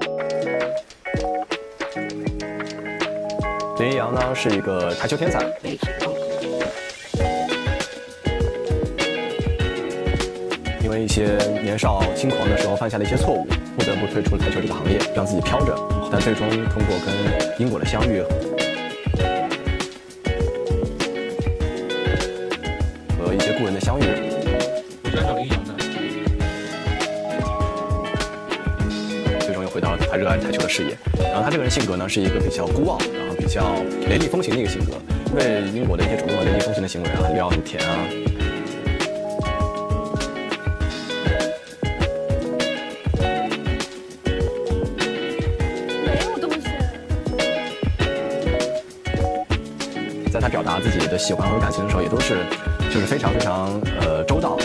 林一阳呢是一个台球天才，因为一些年少轻狂的时候犯下的一些错误，不得不退出台球这个行业，让自己飘着。但最终通过跟英国的相遇和一些故人的相遇， 我喜欢找林一阳的。 最终又回到了他热爱台球的事业。然后他这个人性格呢是一个比较孤傲，然后比较雷厉风行的一个性格。因为英国的一些主动的雷厉风行的行为啊，很撩很甜啊。在他表达自己的喜欢和感情的时候，也都是就是非常周到的。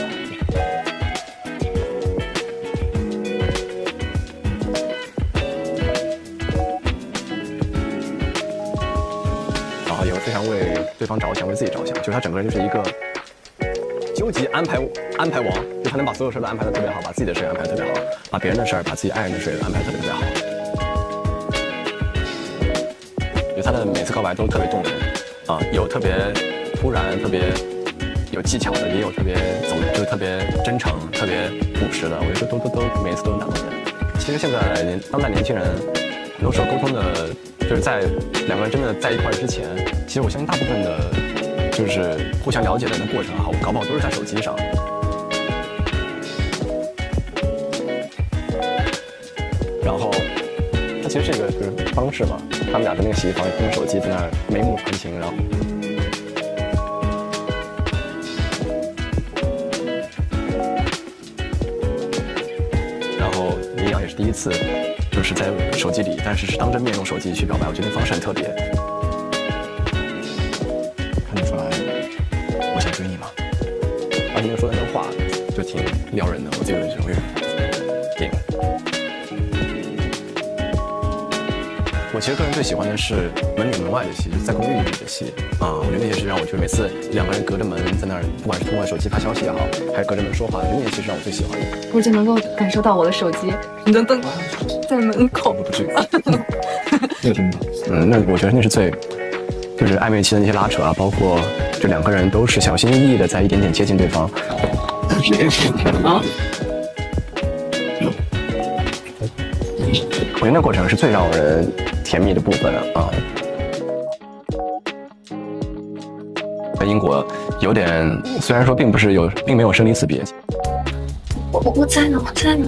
然后也会非常为对方着想，为自己着想，就是他整个人就是一个究极安排王，就他能把所有事都安排得特别好，把自己的事安排得特别好，把别人的事儿，把自己爱人的事安排得特别好。我觉得他的每次告白都特别动人。有特别突然、特别有技巧的，也有特别就是特别真诚、特别朴实的。我觉得都每一次都能打动人。其实现在当代年轻人很多时候沟通的，就是在两个人真的在一块儿之前，其实我相信大部分的，就是互相了解的那过程搞不好都是在手机上。然后它其实是一个就是方式嘛，他们俩在那个洗衣房用手机在那儿眉目传情，然后林阳也是第一次就是在手机里，但是是当着面用手机去表白，我觉得那方式很特别。看得出来我想追你吗？而且那说的那话就挺撩人的，我自己有这种电影。我其实个人最喜欢的是门里门外的戏，就是在公寓里的戏啊。我觉得那些是让我觉得每次两个人隔着门在那儿，不管是通过手机发消息也好，还是隔着门说话，我觉得那些戏是让我最喜欢的。 我就能够感受到我的手机噔噔在门口。 不至于。 那个真的。 那我觉得那是最，就是暧昧期的那些拉扯啊，包括这两个人都是小心翼翼的在一点点接近对方。啊？我觉得那过程是最让人甜蜜的部分啊。在英国有点，虽然说并没有生离死别。 我在呢，我在呢。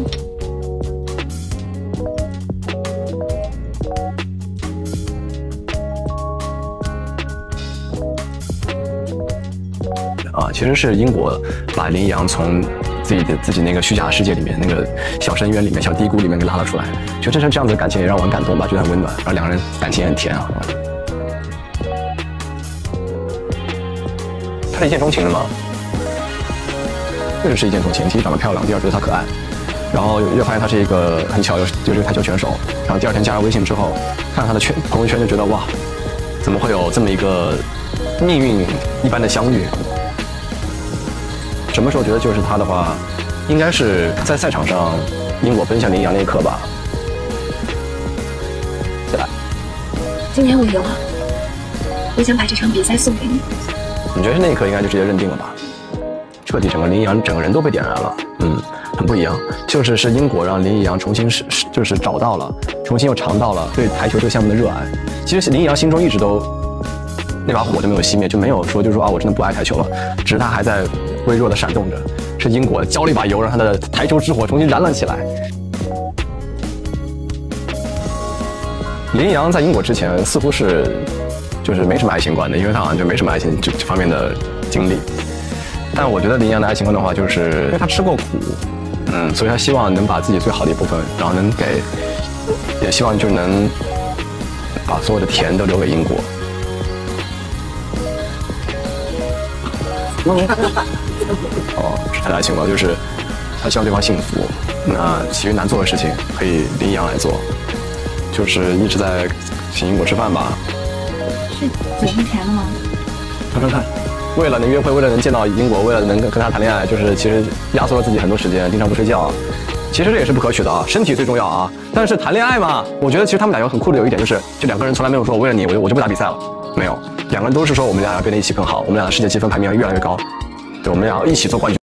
其实是英国把林一阳从自己那个虚假世界里面，那个小深渊里面、小低谷里面给拉了出来。就正是这样子的感情也让我很感动吧，觉得很温暖，然后两个人感情也很甜啊。他是一见钟情的吗？确实是一见钟情。第一长得漂亮，第二觉得她可爱，然后又发现他是一个很巧就是台球选手。然后第二天加了微信之后，看到他的朋友圈就觉得哇，怎么会有这么一个命运一般的相遇？什么时候觉得就是他的话，应该是在赛场上英国奔向林一阳那一刻吧。再来， 今年我赢了，我想把这场比赛送给你。 你觉得那一刻应该就直接认定了吧？彻底整个林一阳整个人都被点燃了，很不一样。是英国让林一阳重新就是找到了，重新又尝到了对台球这个项目的热爱。其实林一阳心中一直都那把火就没有熄灭，就没有说就是说我真的不爱台球了，只是他还在微弱的闪动着。是英国浇了一把油，让他的台球之火重新燃了起来。林一阳在英国之前似乎是就是没什么爱情观的，因为他好像就没什么爱情这方面的经历。但我觉得林一阳的爱情观的话，就是因为他吃过苦，所以他希望能把自己最好的一部分，然后能给，也希望就能把所有的甜都留给英国。是他的爱情观，就是他希望对方幸福。那其余难做的事情可以林一阳来做，就是一直在请英国吃饭吧。 是嘴是甜的吗？ 看，为了能约会，为了能见到英国，为了能跟他谈恋爱，就是其实压缩了自己很多时间，经常不睡觉， 其实这也是不可取的啊，身体最重要啊。但是谈恋爱嘛，我觉得其实他们俩有很酷的有一点就是，就两个人从来没有说我为了你我就不打比赛了，没有，两个人都是说我们俩要变得一起更好，我们俩的世界积分排名要越来越高，对，我们俩要一起做冠军。